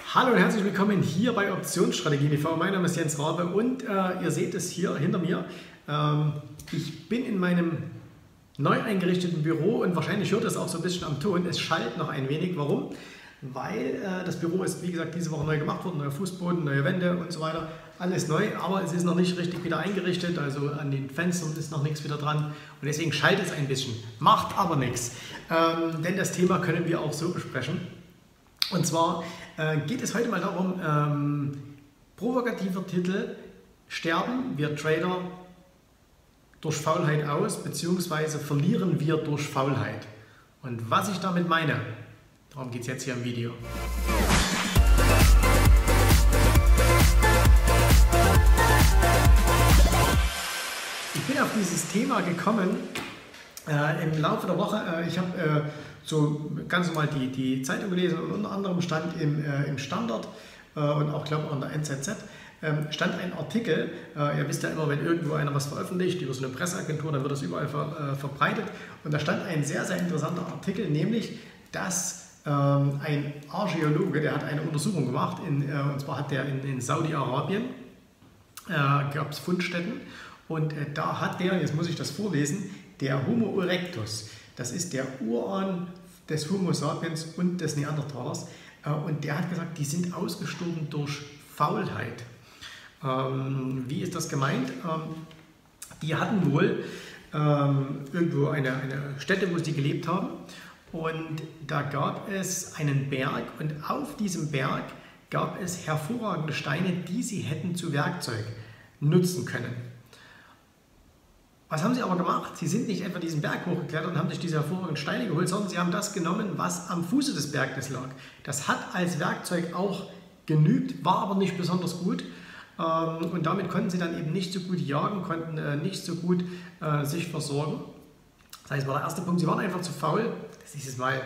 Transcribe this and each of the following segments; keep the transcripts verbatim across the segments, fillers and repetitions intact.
Hallo und herzlich willkommen hier bei Optionsstrategien T V. Mein Name ist Jens Rabe und äh, ihr seht es hier hinter mir. Ähm, ich bin in meinem neu eingerichteten Büro und wahrscheinlich hört es auch so ein bisschen am Ton. Es schallt noch ein wenig. Warum? Weil äh, das Büro ist, wie gesagt, diese Woche neu gemacht worden. Neuer Fußboden, neue Wände und so weiter. Alles neu, aber es ist noch nicht richtig wieder eingerichtet. Also an den Fenstern ist noch nichts wieder dran. Und deswegen schallt es ein bisschen. Macht aber nichts. Ähm, denn das Thema können wir auch so besprechen. Und zwar äh, geht es heute mal darum, ähm, provokativer Titel: Sterben wir Trader durch Faulheit aus, beziehungsweise verlieren wir durch Faulheit. Und was ich damit meine, darum geht es jetzt hier im Video. Ich bin auf dieses Thema gekommen äh, im Laufe der Woche. Äh, ich habe äh, so ganz normal die, die Zeitung gelesen und unter anderem stand im, äh, im Standard äh, und auch, glaube ich, an der N Z Z ähm, stand ein Artikel. Äh, ihr wisst ja immer, wenn irgendwo einer was veröffentlicht über so eine Presseagentur, dann wird das überall ver, äh, verbreitet. Und da stand ein sehr, sehr interessanter Artikel, nämlich, dass ähm, ein Archäologe, der hat eine Untersuchung gemacht, in, äh, und zwar hat der in, in Saudi-Arabien, äh, gab es Fundstätten, und äh, da hat der, jetzt muss ich das vorlesen, der Homo erectus, das ist der Urahn des Homo sapiens und des Neandertalers, äh, und der hat gesagt, die sind ausgestorben durch Faulheit. Ähm, wie ist das gemeint? Ähm, die hatten wohl ähm, irgendwo eine, eine Stätte, wo sie gelebt haben, und da gab es einen Berg, und auf diesem Berg gab es hervorragende Steine, die sie hätten zu Werkzeug nutzen können. Was haben sie aber gemacht? Sie sind nicht etwa diesen Berg hochgeklettert und haben sich diese hervorragenden Steine geholt, sondern sie haben das genommen, was am Fuße des Berges lag. Das hat als Werkzeug auch genügt, war aber nicht besonders gut. Und damit konnten sie dann eben nicht so gut jagen, konnten nicht so gut sich versorgen. Das heißt, war der erste Punkt, sie waren einfach zu faul. Das ist jetzt mal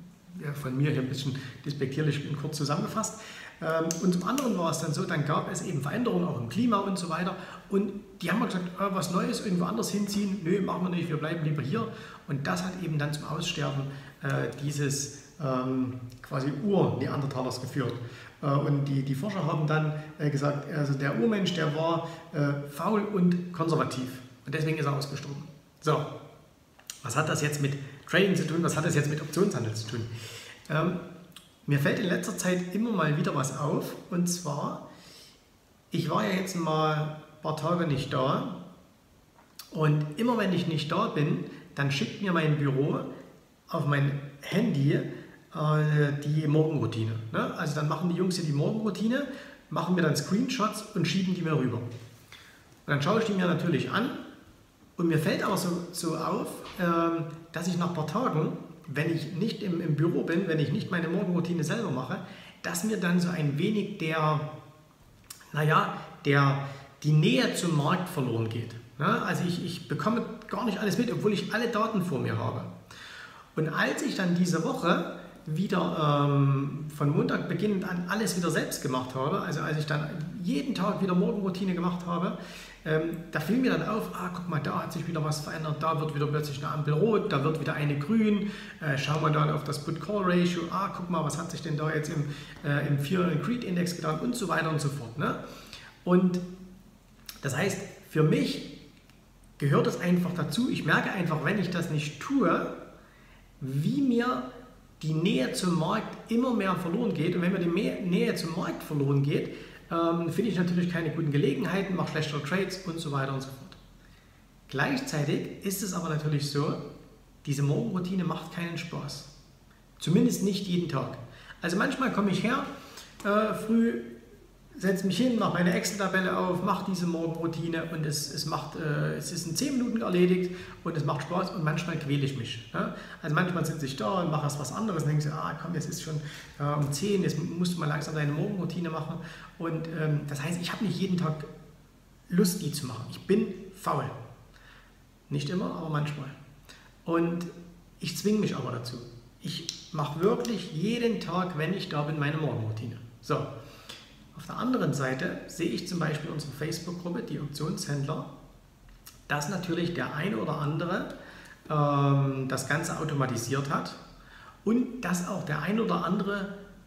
von mir hier ein bisschen despektierlich und kurz zusammengefasst. Und zum anderen war es dann so, dann gab es eben Veränderungen auch im Klima und so weiter. Und die haben gesagt, oh, was Neues irgendwo anders hinziehen, nö, machen wir nicht, wir bleiben lieber hier. Und das hat eben dann zum Aussterben äh, dieses ähm, quasi Ur-Neandertalers geführt. Äh, und die, die Forscher haben dann äh, gesagt, also der Urmensch, der war äh, faul und konservativ. Und deswegen ist er ausgestorben. So, was hat das jetzt mit Trading zu tun? Was hat das jetzt mit Optionshandel zu tun? Ähm, Mir fällt in letzter Zeit immer mal wieder was auf, und zwar, ich war ja jetzt mal ein paar Tage nicht da, und immer wenn ich nicht da bin, dann schickt mir mein Büro auf mein Handy äh, die Morgenroutine. Ne? Also dann machen die Jungs hier die Morgenroutine, machen mir dann Screenshots und schieben die mir rüber. Und dann schaue ich die mir natürlich an, und mir fällt aber so, so auf, äh, dass ich nach ein paar Tagen, wenn ich nicht im, im Büro bin, wenn ich nicht meine Morgenroutine selber mache, dass mir dann so ein wenig der, naja, der, die Nähe zum Markt verloren geht. Ja, also ich, ich bekomme gar nicht alles mit, obwohl ich alle Daten vor mir habe. Und als ich dann diese Woche wieder ähm, von Montag beginnend an alles wieder selbst gemacht habe, also als ich dann jeden Tag wieder Morgenroutine gemacht habe, ähm, da fiel mir dann auf, ah, guck mal, da hat sich wieder was verändert, da wird wieder plötzlich eine Ampel rot, da wird wieder eine grün, äh, schauen wir dann auf das Put-Call-Ratio, ah, guck mal, was hat sich denn da jetzt im, äh, im Fear and Greed Index getan und so weiter und so fort. Ne? Und das heißt, für mich gehört es einfach dazu, ich merke einfach, wenn ich das nicht tue, wie mir die Nähe zum Markt immer mehr verloren geht. Und wenn mir die Nähe zum Markt verloren geht, ähm, finde ich natürlich keine guten Gelegenheiten, mache schlechtere Trades und so weiter und so fort. Gleichzeitig ist es aber natürlich so, diese Morgenroutine macht keinen Spaß. Zumindest nicht jeden Tag. Also manchmal komme ich her, äh, früh, setze mich hin, mache meine Excel-Tabelle auf, mache diese Morgenroutine, und es, es, macht, äh, es ist in zehn Minuten erledigt und es macht Spaß, und manchmal quäle ich mich. Ja? Also manchmal sitze ich da und mache erst was anderes und denke so, ah komm, jetzt ist schon äh, um zehn, jetzt musst du mal langsam deine Morgenroutine machen. Und ähm, das heißt, ich habe nicht jeden Tag Lust, die zu machen. Ich bin faul. Nicht immer, aber manchmal. Und ich zwinge mich aber dazu. Ich mache wirklich jeden Tag, wenn ich da bin, meine Morgenroutine. So. Auf der anderen Seite sehe ich zum Beispiel unsere Facebook-Gruppe, die Optionshändler, dass natürlich der eine oder andere ähm, das Ganze automatisiert hat und dass auch der ein oder andere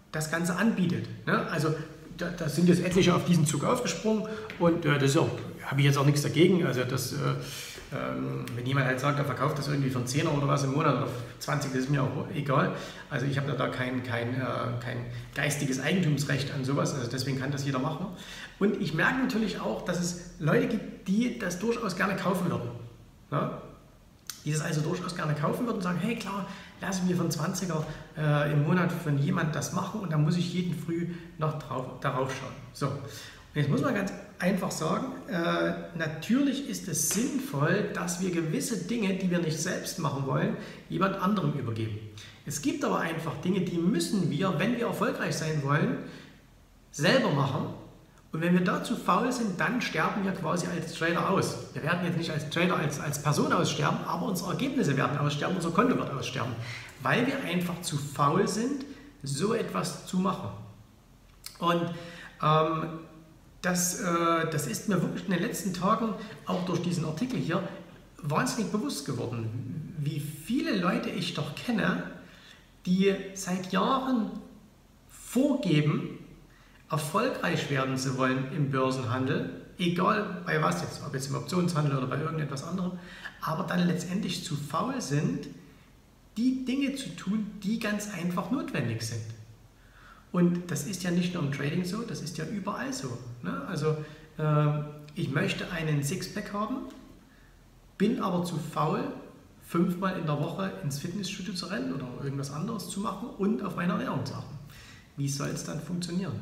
das Ganze anbietet. Ne? Also da, da sind jetzt etliche auf diesen Zug aufgesprungen und äh, das habe ich jetzt auch nichts dagegen. Also das, äh, ähm, wenn jemand halt sagt, er verkauft das irgendwie für einen Zehner oder was im Monat oder zwanzig, das ist mir auch egal. Also ich habe da kein, kein, äh, kein geistiges Eigentumsrecht an sowas, also deswegen kann das jeder machen. Und ich merke natürlich auch, dass es Leute gibt, die das durchaus gerne kaufen würden. Ne? Die das also durchaus gerne kaufen würden und sagen, hey klar, lass ich mir für einen zwanziger äh, im Monat von jemand das machen und dann muss ich jeden Früh noch drauf, darauf schauen. So, und jetzt muss man ganz einfach sagen, äh, natürlich ist es sinnvoll, dass wir gewisse Dinge, die wir nicht selbst machen wollen, jemand anderem übergeben. Es gibt aber einfach Dinge, die müssen wir, wenn wir erfolgreich sein wollen, selber machen. Und wenn wir dazu faul sind, dann sterben wir quasi als Trader aus. Wir werden jetzt nicht als Trader, als, als Person aussterben, aber unsere Ergebnisse werden aussterben, unser Konto wird aussterben, weil wir einfach zu faul sind, so etwas zu machen. Und ähm, das, äh, das ist mir wirklich in den letzten Tagen, auch durch diesen Artikel hier, wahnsinnig bewusst geworden, wie viele Leute ich doch kenne, die seit Jahren vorgeben, erfolgreich werden zu wollen im Börsenhandel, egal bei was jetzt, ob jetzt im Optionshandel oder bei irgendetwas anderem, aber dann letztendlich zu faul sind, die Dinge zu tun, die ganz einfach notwendig sind. Und das ist ja nicht nur im Trading so, das ist ja überall so. Ne? Also äh, ich möchte einen Sixpack haben, bin aber zu faul, fünfmal in der Woche ins Fitnessstudio zu rennen oder irgendwas anderes zu machen und auf meine Ernährung zu achten. Wie soll es dann funktionieren?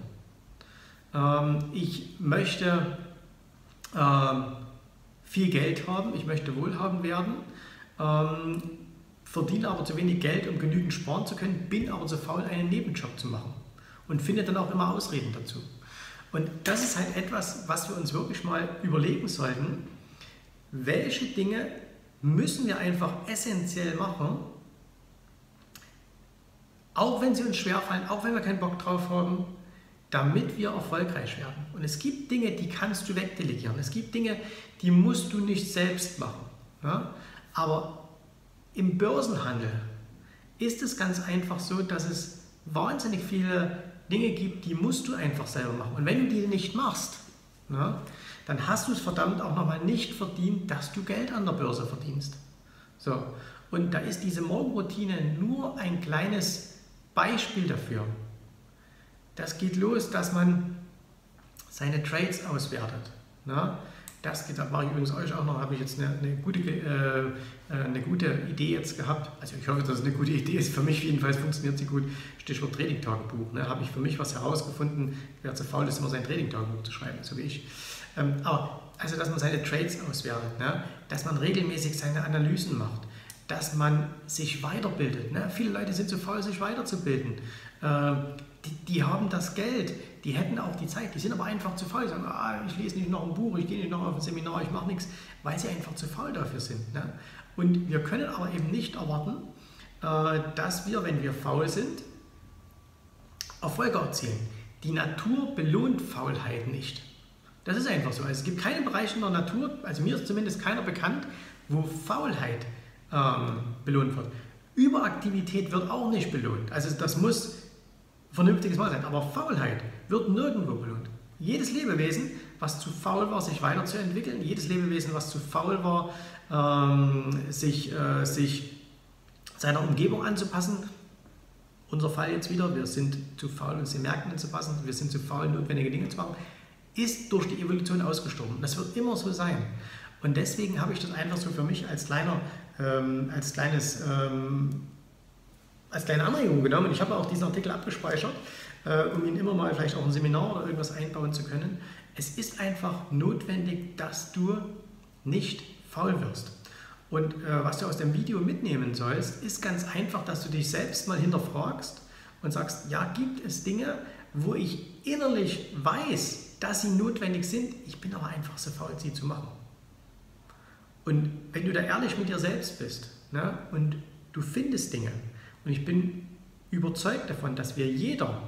Ähm, ich möchte ähm, viel Geld haben, ich möchte wohlhabend werden, ähm, verdiene aber zu wenig Geld, um genügend sparen zu können, bin aber zu faul, einen Nebenjob zu machen und finde dann auch immer Ausreden dazu. Und das ist halt etwas, was wir uns wirklich mal überlegen sollten. Welche Dinge müssen wir einfach essentiell machen, auch wenn sie uns schwerfallen, auch wenn wir keinen Bock drauf haben, damit wir erfolgreich werden. Und es gibt Dinge, die kannst du wegdelegieren. Es gibt Dinge, die musst du nicht selbst machen. Ja? Aber im Börsenhandel ist es ganz einfach so, dass es wahnsinnig viele Dinge gibt, die musst du einfach selber machen. Und wenn du die nicht machst, ja, dann hast du es verdammt auch nochmal nicht verdient, dass du Geld an der Börse verdienst. So. Und da ist diese Morgenroutine nur ein kleines Beispiel dafür. Das geht los, dass man seine Trades auswertet. Na, das geht, das mache ich übrigens euch auch noch, habe ich jetzt eine, eine, gute, äh, eine gute Idee jetzt gehabt. Also ich hoffe, dass es eine gute Idee ist. Für mich jedenfalls funktioniert sie gut. Stichwort Trading-Tagebuch. Ne, habe ich für mich was herausgefunden, wer zu faul ist, immer sein Trading-Tagebuch zu schreiben, so wie ich. Ähm, aber also, dass man seine Trades auswertet, ne, dass man regelmäßig seine Analysen macht, dass man sich weiterbildet. Ne? Viele Leute sind zu faul, sich weiterzubilden. Äh, die, die haben das Geld, die hätten auch die Zeit, die sind aber einfach zu faul. Die sagen, ah, ich lese nicht noch ein Buch, ich gehe nicht noch auf ein Seminar, ich mache nichts, weil sie einfach zu faul dafür sind. Ne? Und wir können aber eben nicht erwarten, äh, dass wir, wenn wir faul sind, Erfolge erzielen. Die Natur belohnt Faulheit nicht. Das ist einfach so. Also es gibt keinen Bereich in der Natur, also mir ist zumindest keiner bekannt, wo Faulheit ähm, belohnt wird. Überaktivität wird auch nicht belohnt. Also das muss vernünftiges Mal sein. Aber Faulheit wird nirgendwo belohnt. Jedes Lebewesen, was zu faul war, sich weiterzuentwickeln, jedes Lebewesen, was zu faul war, ähm, sich, äh, sich seiner Umgebung anzupassen, unser Fall jetzt wieder, wir sind zu faul, uns den Märkten anzupassen, wir sind zu faul, notwendige Dinge zu machen, ist durch die Evolution ausgestorben. Das wird immer so sein. Und deswegen habe ich das einfach so für mich als, kleiner, ähm, als, kleines, ähm, als kleine Anregung genommen. Und ich habe auch diesen Artikel abgespeichert, äh, um ihn immer mal vielleicht auch ein Seminar oder irgendwas einbauen zu können. Es ist einfach notwendig, dass du nicht faul wirst. Und äh, was du aus dem Video mitnehmen sollst, ist ganz einfach, dass du dich selbst mal hinterfragst und sagst, ja, gibt es Dinge, wo ich innerlich weiß, dass sie notwendig sind, ich bin aber einfach so faul, sie zu machen. Und wenn du da ehrlich mit dir selbst bist, ne, und du findest Dinge, und ich bin überzeugt davon, dass wir jeder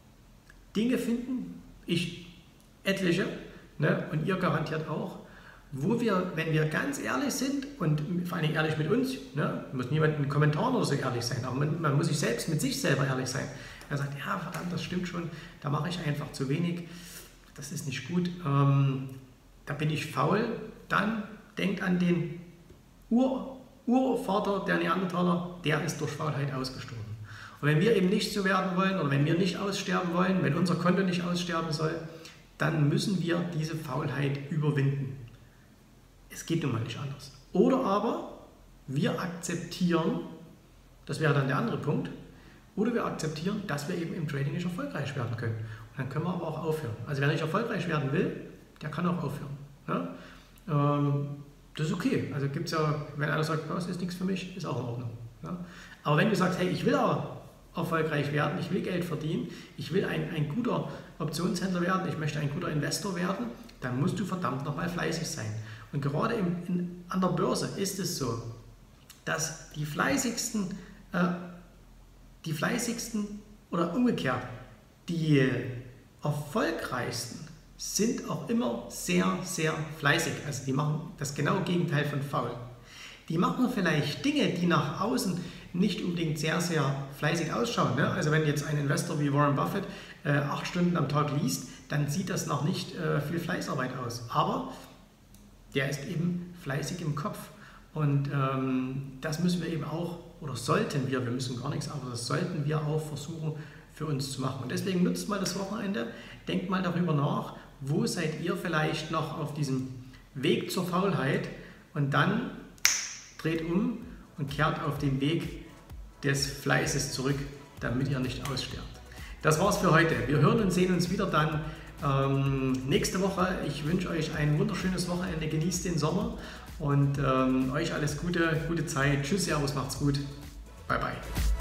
Dinge finden, ich etliche, ne, und ihr garantiert auch, wo wir, wenn wir ganz ehrlich sind und vor allem ehrlich mit uns, ne, muss niemand in den Kommentaren oder so ehrlich sein, aber man, man muss sich selbst mit sich selber ehrlich sein. Er sagt, ja verdammt, das stimmt schon, da mache ich einfach zu wenig, das ist nicht gut, ähm, da bin ich faul, dann denkt an den Ur, Urvater der Neandertaler, der ist durch Faulheit ausgestorben. Und wenn wir eben nicht so werden wollen oder wenn wir nicht aussterben wollen, wenn unser Konto nicht aussterben soll, dann müssen wir diese Faulheit überwinden. Es geht nun mal nicht anders. Oder aber wir akzeptieren, das wäre dann der andere Punkt, oder wir akzeptieren, dass wir eben im Trading nicht erfolgreich werden können. Und dann können wir aber auch aufhören. Also wer nicht erfolgreich werden will, der kann auch aufhören. Ne? Ähm, das ist okay. Also gibt es ja, wenn einer sagt, das ist nichts für mich, ist auch in Ordnung. Ne? Aber wenn du sagst, hey, ich will aber erfolgreich werden, ich will Geld verdienen, ich will ein, ein guter Optionshändler werden, ich möchte ein guter Investor werden, dann musst du verdammt nochmal fleißig sein. Und gerade im, in, an der Börse ist es so, dass die fleißigsten, äh, die fleißigsten oder umgekehrt, die erfolgreichsten sind auch immer sehr, sehr fleißig. Also die machen das genaue Gegenteil von faul. Die machen vielleicht Dinge, die nach außen nicht unbedingt sehr, sehr fleißig ausschauen. Ne? Also wenn jetzt ein Investor wie Warren Buffett äh, acht Stunden am Tag liest, dann sieht das noch nicht äh, viel Fleißarbeit aus. Aber der ist eben fleißig im Kopf. Und ähm, das müssen wir eben auch, oder sollten wir, wir müssen gar nichts, aber das sollten wir auch versuchen für uns zu machen. Und deswegen nutzt mal das Wochenende, denkt mal darüber nach, wo seid ihr vielleicht noch auf diesem Weg zur Faulheit und dann dreht um und kehrt auf den Weg des Fleißes zurück, damit ihr nicht aussterbt. Das war's für heute. Wir hören und sehen uns wieder dann ähm, nächste Woche. Ich wünsche euch ein wunderschönes Wochenende. Genießt den Sommer und ähm, euch alles Gute, gute Zeit. Tschüss, Servus, macht's gut. Bye, bye.